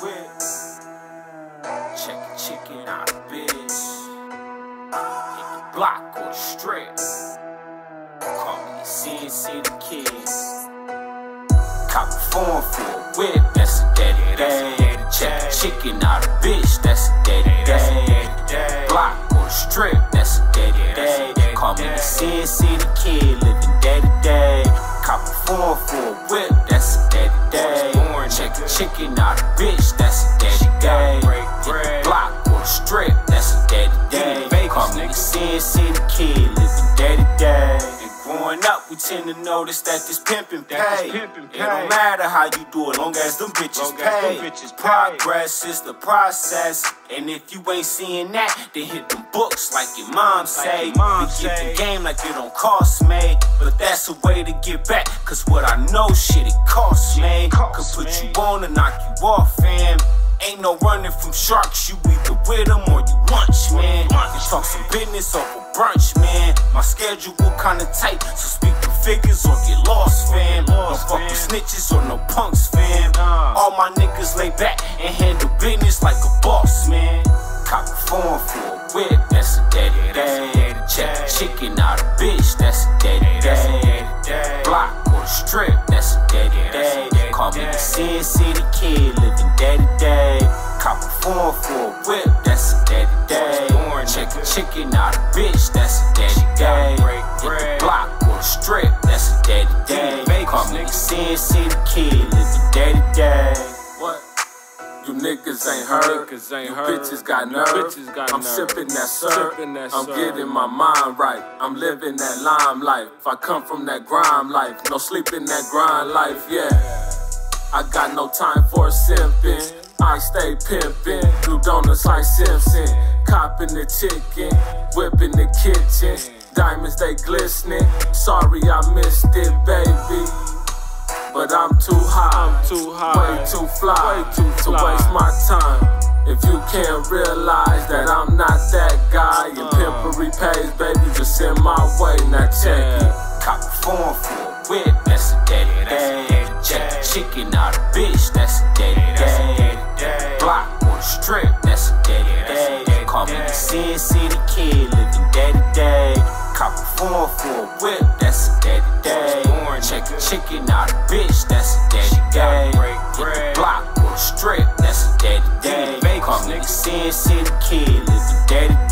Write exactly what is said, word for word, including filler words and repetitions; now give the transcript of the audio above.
whip. Check a chicken out of bitch. Hit the block or the strip. Call me the Sin City Kid. Cop a form for a whip, that's a daddy day. Check a chicken out of bitch, that's a daddy day. Block or the strip, that's a daddy day. Call me the Sin City Kid, living daddy day. Cop a form for a whip, that's a daddy day. Check a chicken out of bitch, that's a daddy day. Hit the block or the strip, that's a daddy day. Call me the Sin City Kid, living daddy day. Growing up, we tend to notice that this pimpin' pay. It don't matter how you do it, long as them bitches pay. Progress is the process, and if you ain't seeing that, then hit them books like your mom say. We get the game like it don't cost me, but that's a way to get back. Cause what I know, shit, it costs, man. Could put you on and knock you off, fam. Ain't no running from sharks, you either with them or you lunch, man. You talk some business over brunch, man. My schedule kinda tight, so speak the figures or get lost, fam. Don't fuck with snitches or no punks, fam. All my niggas lay back and handle business like a boss, man. Cop a form for a whip, that's a daddy day. Check a chicken out of bitch, that's a daddy day. Block or the strip, that's a daddy day. Call me the Sin City Kid, living daddy day. Cop a form for a whip, that's a daddy day. Check a chicken out of bitch, that's a daddy day. Hit the block or the strip, that's a daddy day. Call me the Sin City Kid, living daddy day. What? You niggas ain't heard, you bitches got nerve. I'm sippin' that syrup, I'm getting my mind right. I'm living that limelight. If I come from that grime life, no sleep in that grind life, yeah. I got no time for simping. I stay pimpin', do donuts like Simpson. Copping the chicken, whipping the kitchen. Diamonds, they glistening. Sorry I missed it, baby. But I'm too high, I'm too high, way too fly, way too fly to waste my time. If you can't realize that I'm not that guy, and pimpery pays, baby, just send my way, now check it. Cop a form for a whip, that's a daddy day. Check a chicken out of bitch, that's a daddy day. Block or the strip, that's a daddy day. Call me the Sin City Kid, living daddy day. Cop a form for a whip, that's a daddy day. Check a chicken out of bitch, that's a daddy day. Hit the block or the strip, that's a daddy day. Call me the Sin City Kid, living daddy day.